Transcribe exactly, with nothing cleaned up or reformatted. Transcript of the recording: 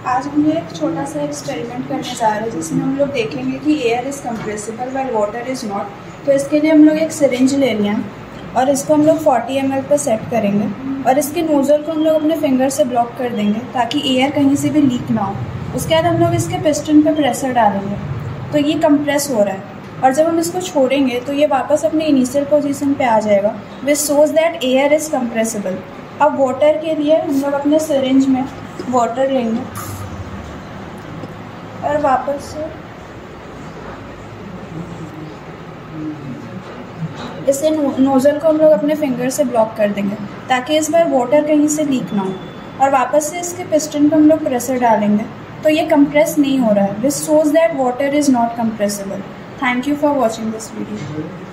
आज हम लोग एक छोटा सा एक्सपेरिमेंट करने जा रहे हैं जिसमें हम लोग देखेंगे कि air is compressible while water is not. तो इसके लिए हम लोग एक सिरिंज लेनी है और इसको हम लोग चालीस एम एल पर सेट करेंगे और इसके नोज़ल को हम लोग अपने फिंगर से ब्लॉक कर देंगे ताकि एयर कहीं से भी लीक ना हो। उसके बाद हम लोग इसके पिस्टन पर प्रेशर डालेंगे तो ये कंप्रेस हो रहा है और जब हम इसको छोड़ेंगे तो ये वापस अपने इनिशियल पोजीशन पे आ जाएगा which shows that air is compressible. अब वाटर के लिए हम लोग अपने सिरिंज में वाटर लेंगे और वापस से इसे नोज़ल को हम लोग अपने फिंगर से ब्लॉक कर देंगे ताकि इस बार वाटर कहीं से लीक ना हो और वापस से इसके पिस्टन पर हम लोग प्रेशर डालेंगे तो ये कंप्रेस नहीं हो रहा है which shows that water is not compressible. Thank you for watching this video.